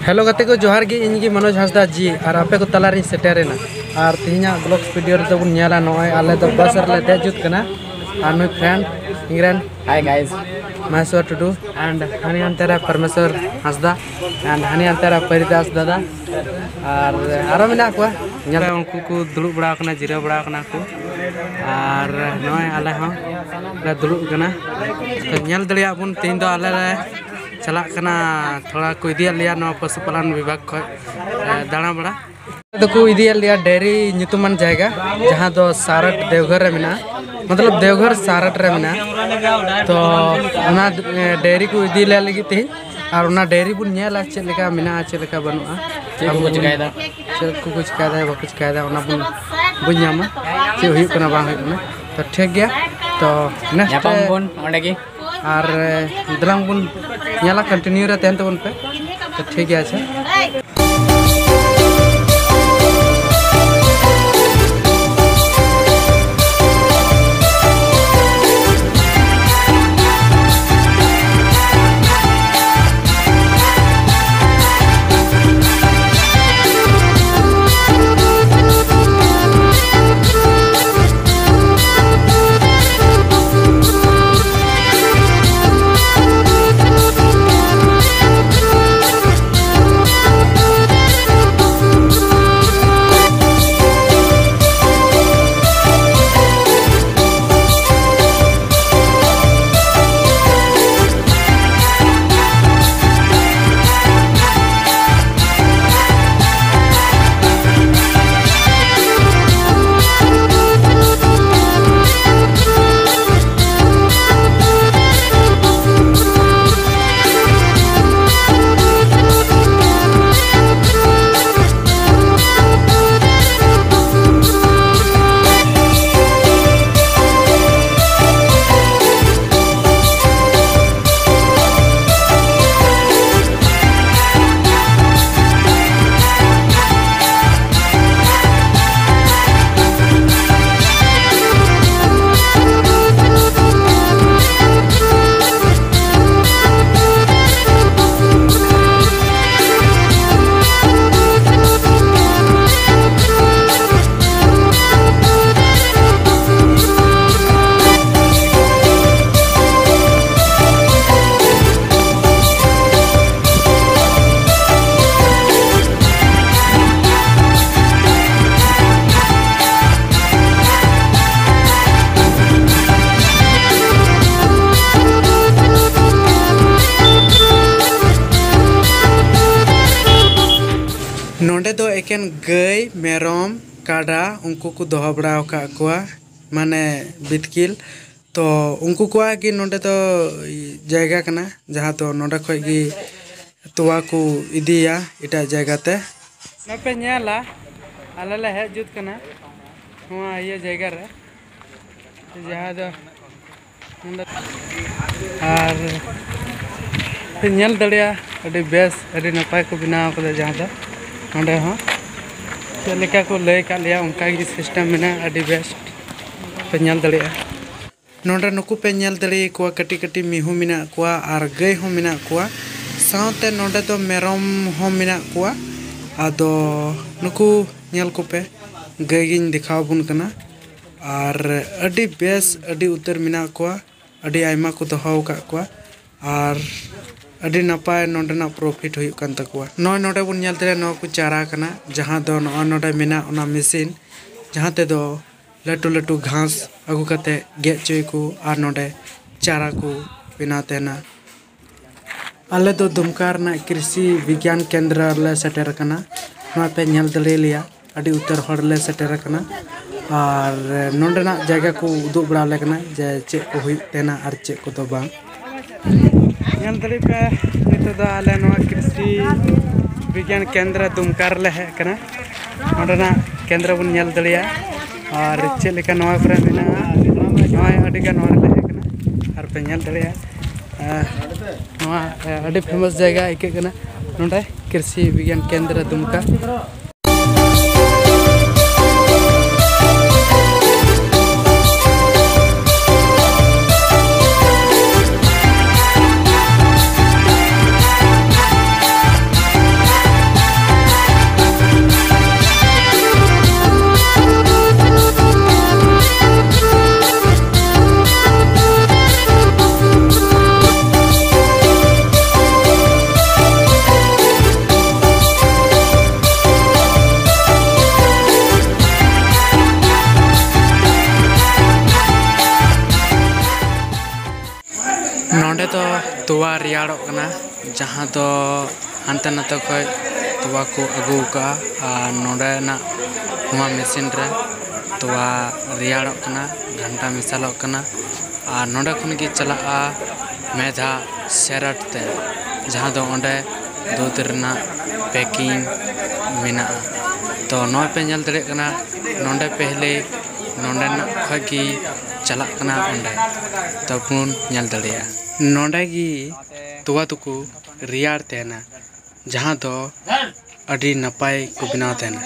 Hello गते को जोहार गे इनगी मनोज हांसदा जी और आपे को तलारी सेटेरेना और तिहिना ब्लॉग्स वीडियो रे बन नेला नय आले द बस रे देजुत कना और मै फ्रेंड इंग्रेन हाय गाइस माइसर टुडू एंड हनी अंतरा परमेश्वर हांसदा एंड हनी अंतरा परिदास दादा और मेना को नेला उनको को दुलु बड़ा कना जिरा बड़ा कना को और नय आले हो ले दुलु कना तो नेल दलिया बन तिन दो आले चला कना थोड़ा को इदिया लिया नो पशुपालन विभाग को दाना बड़ा तो को इदिया लिया डेयरी ᱧᱩᱛᱩᱢᱟᱱ जायगा जहां दो सारट देवघर रे मिना मतलब देवघर सारट रे मिना तो उना डेयरी को इदी ले लगी ती और उना डेयरी बुन नेला चे लेका मिना चे लेका बनुआ हम को चिकायदा चे को कुछ कायदा बा कुछ कायदा उना बुन बुन्यामा चे हुई कना बांग हुई तो ठीक गया तो नेक्स्ट बुन ओंडे की और दलांग बुन नेला कंटिन्यू रे तहन तबन पे तो ठीक है अच्छा नोंडे दो एकेन गई मेरम काडा उनको को दोहा बड़ा का कोआ माने बितकिल तो उनको कोआ कि नोंडे तो जायगा कना जहाँ तो नोंडे खो कि तोवा को इदिया इटा जायगा ते नपे नेला आले हे जुत कना हुआ ये जायगा रे जहाँ दो और नेल दड़िया अडी बेस अडी नपाय को बनाव कदा जहाँ दो नोंडे हो चलेका को लय का लिया उनका ही सिस्टम में अडी बेस्ट पे नेल दड़िया नोंडे नुकु पे नेल दड़ी को कटी कटी मिहु मिना कोआ और गई हो मिना कोआ साउते नोंडे तो मेरम हो मिना कोआ आदो नुकु नेल को पे गई गिन दिखाव बुन कना और अडी बेस अडी उतर मिना कोआ अडी आयमा को दोहाव का कोआ और अडी नपाय नोंडेना प्रॉफिट हुई कान तकुआ नय नोडे बुन नेलते न को चारा कना जहां दो नोडे मेना ओना मशीन जहां ते दो लटू लटू घास अगु कते गे चोय को और नोडे चारा को बनाते ना आले दो दुमकार ना कृषि विज्ञान केंद्र ले सेटर कना नो पे नेल दले लिया अडी उत्तर हड़ ले सेटर कना और नोंडेना जगह को उदु बड़ा ले कना जे चे को हुई तेना और चे को तो बा नेल दली पे नितो दा आले नो कृषि विज्ञान केंद्र दुमकार ले है कना नोंडेना केंद्र बुन नेल दलिया और चे लेका नवा करे मिना नवा अडी का नवा ले है कना और पे नेल दलिया नवा अडी फेमस जगह इके कना नोंडे कृषि विज्ञान केंद्र दुमका तोवा रियाड़ो कना जहाँ दो हानते नाते खय तोवा को अगू का नोडे ना नोवा मशीन रे तोवा रियाड़ो कना घंटा मिसालो कना नोडे खन गे चलाआ मेधा सेरट ते जहाँ दो ओंडे दूध रना पैकिंग मेना तो नोय पे नेल दड़े कना नोंडे पहले नोंडे ना खगी चला कना ओंडे तबुन नेल दड़ेया नोंडे गी तोवा तुकु रियाड़ तेना जहाँ दो अडी नपाय को बनाव तेना।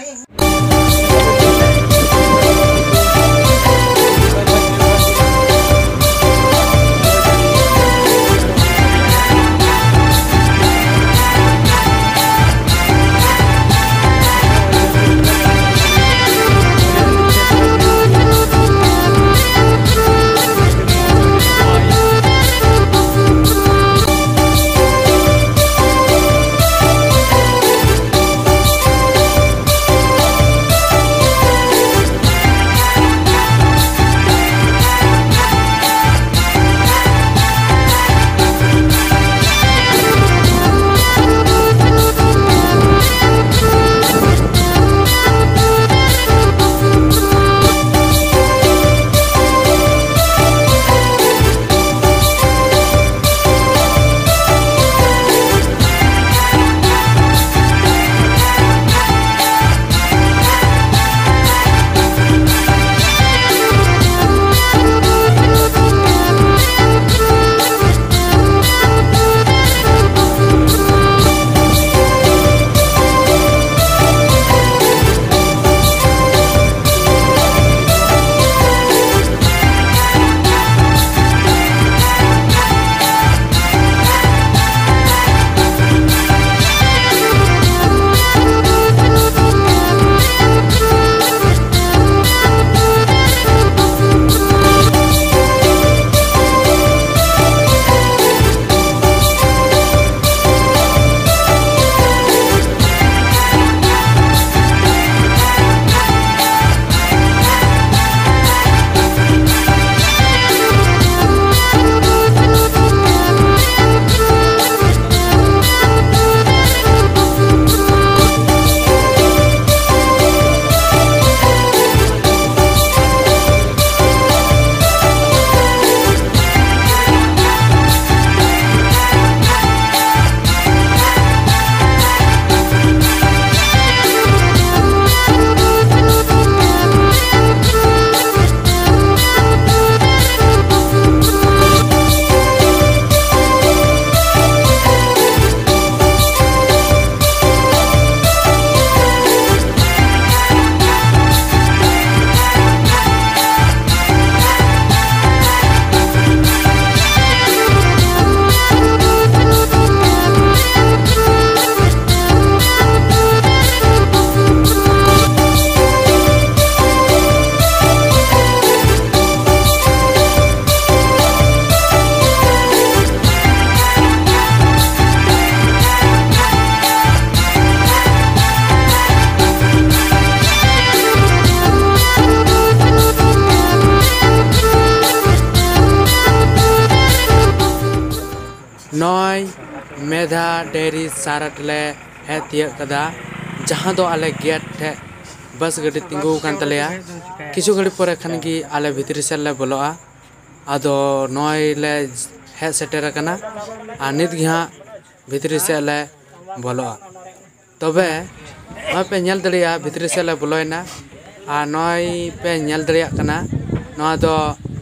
नॉय मेधा डेयरी सारट ले है तियक कदा जहाँ दो आले गेट थे बस गड्डी तिंगू कान तलेया किछु घड़ी परे खान की आले भितरी से ले बोलोआ आदो नॉय ले है सेटर कना आ नित गिहा भितरी से ले बोलोआ तबे नॉय पे नेल दड़िया भितरी से ले बोलोयना आ नॉय पे नेल दड़िया कना नॉय दो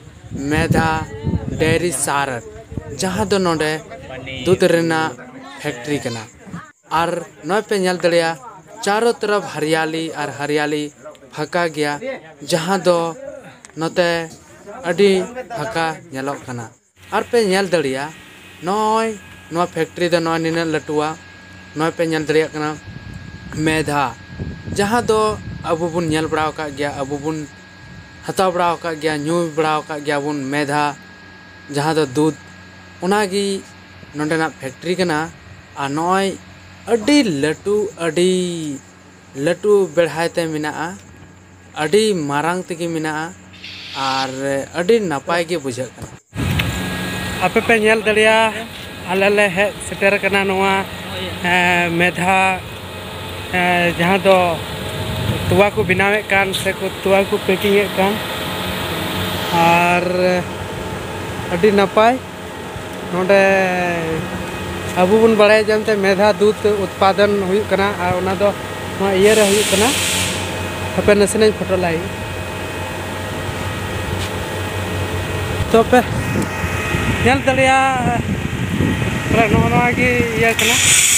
मेधा डेयरी सारट जहाँ दो नोडे दूध रेना फैक्ट्री कना और नॉय पे नेल दड़िया चारों तरफ हरियाली और हरियाली फका गया जहाँ दो नोते अडी फका नेलोक कना और पे नेल दड़िया नॉय नो फैक्ट्री दो नॉय निना लटुआ नॉय पे नेल दड़िया कना मेधा जहाँ दो अबु बुन नेल बड़ाव का गया अबु बुन हताव बड़ाव का गया न्यू बड़ाव का गया बुन मेधा जहाँ दो दूध उनागी नोडेना फैक्ट्री कना आ नॉय अडी लटू बेढ़ाते मिना अडी मारांग तगी मिना और अडी नपाय के बुझा कना आपे पे नेल दड़िया आले ले हेज सेटर कना नोआ मेधा जहाँ दो तुआ को बनावे कान से को तुआ को पैकिंग कान और अड़ी नपाय नोडे अबू बन बड़ाय जानते मेधा दूध उत्पादन हुई कना और ओना दो नोआ इये रे हुई कना हपे नसने फोटो लाई तो पे नेल दलिया पर नोआ की इया कना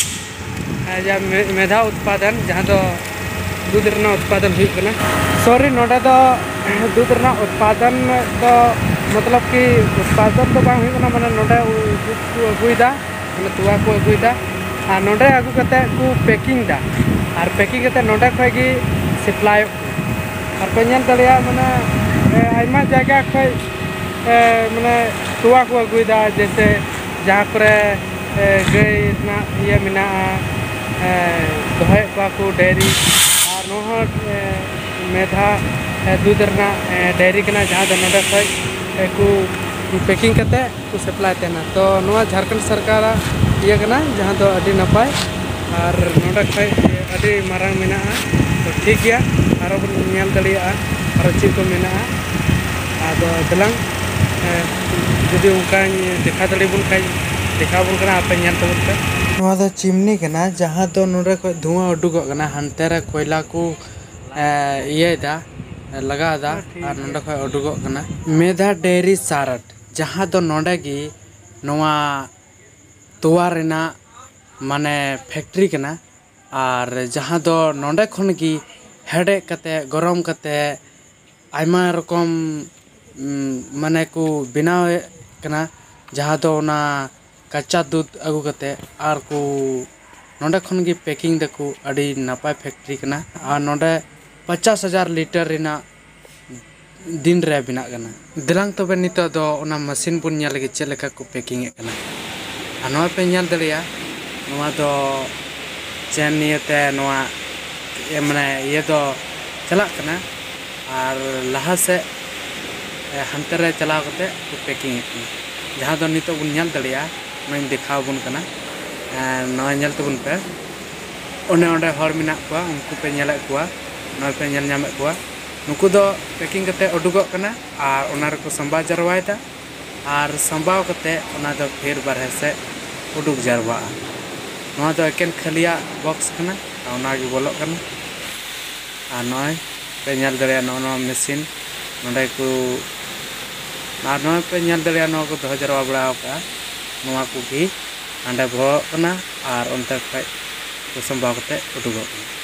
जा मेधा उत्पादन जहाँ दो दूध रना उत्पादन हुई कना सॉरी नोडा दो दूध रना उत्पादन तो मतलब कि उत्पादन तो बांग हुई कना माने नोडे दूध को अगुइदा माने तुआ को अगुइदा और नोडे अगु कते को पैकिंग दा और पैकिंग कते नोडे खय गी सप्लाई और पे नेल दलिया माने आइमा जगह खय माने तुआ को अगुइदा जैसे जहाँ करे गई ना ये मिना दोहे को डेयरी और नोह मेधा दूध रना डेयरी कना जहाँ दो नोडे खय को पैकिंग कते को सप्लाई तेना तो नोआ झारखंड सरकार ये कना जहाँ दो अडी नपाय और नोडे खय अडी मारांग मिना तो ठीक गया आरो बन नेल दलिया आरो चीज को मिना आदो दलांग जुदी उनका देखा दली बुन खाई देखा बुन कना आपे नेल तबन पे नोआ दो चिमनी कना जहाँ दो नोडे खय धुआं उडुगो कना हनते रे कोयला को ये दा लगा दा और नोडे खय उडुगो कना मेधा डेयरी सारट जहाँ दो नोडे गी नोआ तोवा रेना माने फैक्ट्री कना और जहाँ दो नोडे खन गी हेडे कते गरम कते आयमा रकम माने को बनाव कना जहाँ दो ना कच्चा दूध अगु कते और को नोडे खन गी पैकिंग दको अड़ी नापाय फैक्ट्री कना और नोडे 50,000 लीटर रेना दिन रे बिना कना दिलांग तबे नितो दो ओना मशीन बुन नेल लगे चेक लेका को पैकिंग कना आ नोआ पे नेल दलिया नोआ दो चेन नियते नोआ माने ये दो चला कना और लहा से हंते रे चला कते को पैकिंग कना जहाँ दो नितो बुन नेल दलिया नोई दिखाव बुन कना नोआ नेल तबुन पे ओने ओंडे हर मिना कुआ उनको पे नेल कुआ नोई पे नेल नामे कुआ नुकु दो पैकिंग कते उडुगो कना और ओना रे को संबा जरवायदा और संबाव कते ओना दो फिर बारहे से उडुक जरवा नोआ दो एकेन खलिया बॉक्स कना ओना गे बोलो कना और नोय पे नेल दरिया नो मशीन नोडे को और नोय पे नेल दरिया नो को दो जरवा बड़ा का नोआ को भी अंडे भो कना और ओनते खय को संबाव कते उडुगो कना।